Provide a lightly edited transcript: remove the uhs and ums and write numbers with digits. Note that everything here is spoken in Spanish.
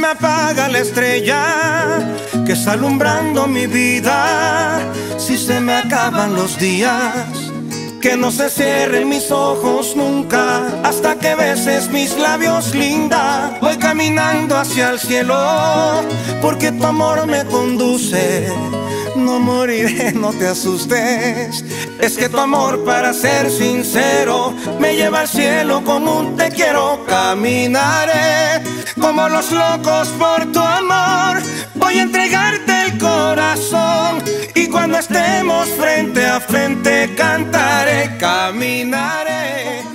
apaga la estrella que está alumbrando mi vida. Si se me acaban los días, que no se cierren mis ojos nunca hasta que beses mis labios, linda. Voy caminando hacia el cielo porque tu amor me conduce. No moriré, no te asustes. Es que tu amor, para ser sincero, me lleva al cielo con un te quiero. Caminaré como los locos por tu amor. Voy a entregarte el corazón y cuando estemos frente a frente cantaré. Caminaré